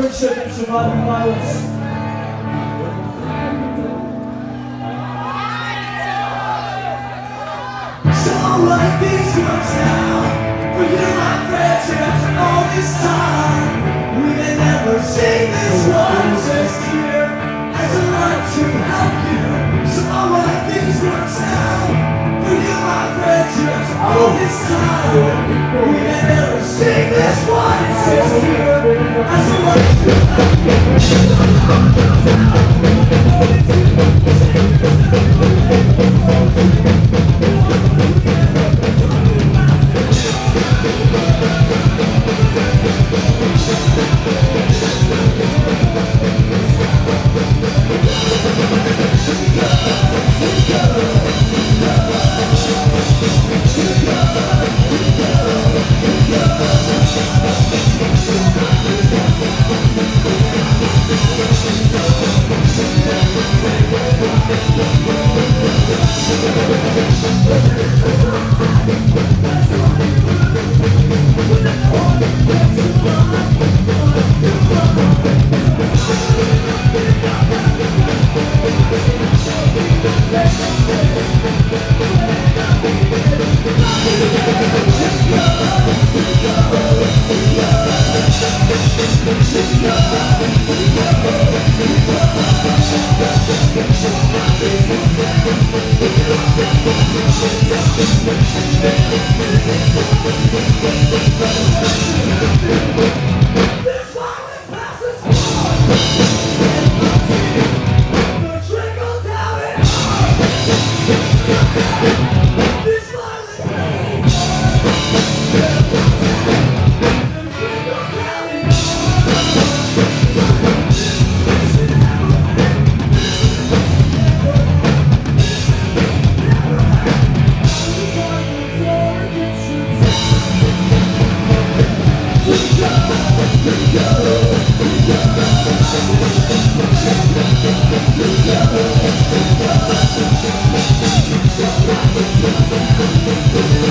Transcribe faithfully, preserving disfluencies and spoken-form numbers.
friendship and surviving violence. So like these words now, for you my friendship after all this time. We may never see this one just here as a light to help you. So like these words now, for you my friendship after all this time. We may never see this one just here as a light to help you. We'll be right back.